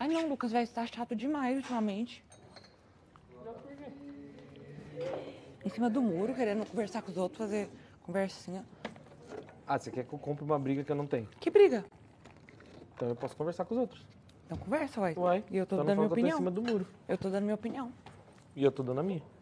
Ai, não, Lucas, velho, você tá chato demais ultimamente. Em cima do muro, querendo conversar com os outros, fazer conversinha. Ah, você quer que eu compre uma briga que eu não tenho? Que briga? Então eu posso conversar com os outros. Então conversa, uai. Uai, E eu tô então dando não minha fala que eu tô em opinião. cima do muro. Eu tô dando minha opinião. E eu tô dando a minha.